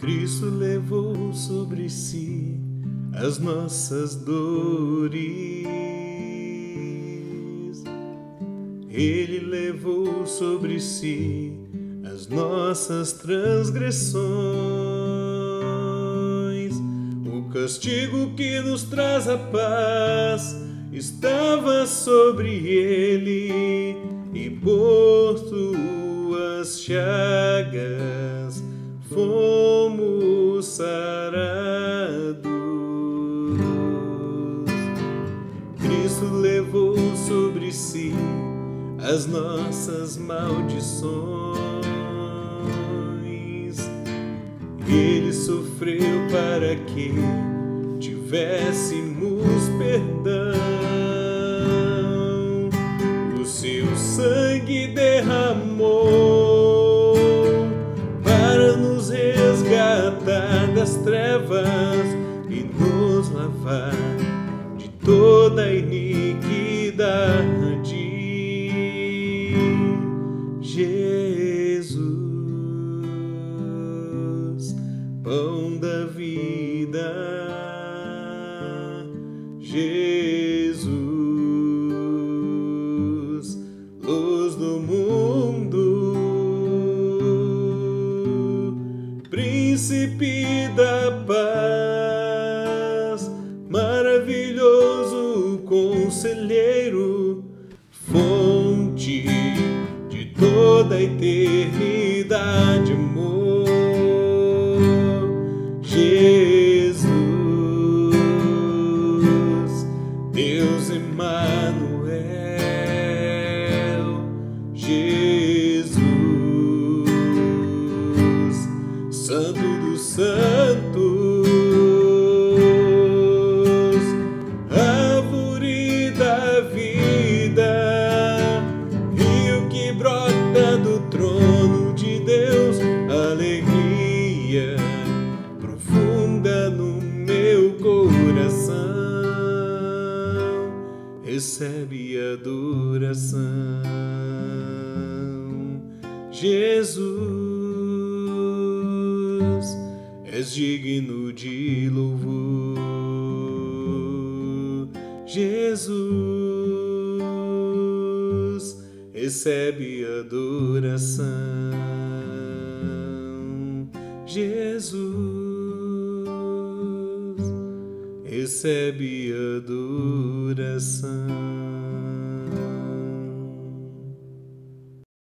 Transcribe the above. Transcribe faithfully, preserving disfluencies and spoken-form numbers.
Cristo levou sobre si as nossas dores. Ele levou sobre si as nossas transgressões. O castigo que nos traz a paz estava sobre ele, e por tuas chagas fomos sarados. Cristo levou sobre si as nossas maldições. Ele sofreu para que tivéssemos perdão. O seu sangue derramou para nos resgatar das trevas e nos lavar de toda a iniquidade. Jesus, pão da vida. Jesus, luz do mundo, príncipe da paz, maravilhoso conselheiro, fonte de toda a eternidade, amor. Jesus, Deus Emmanuel. Jesus, Santo dos Santos, árvore da vida, rio que brota do trono de Deus, alegria profunda no meu coração. Recebe adoração. Jesus, és digno de louvor. Jesus, recebe adoração. Jesus, recebe adoração.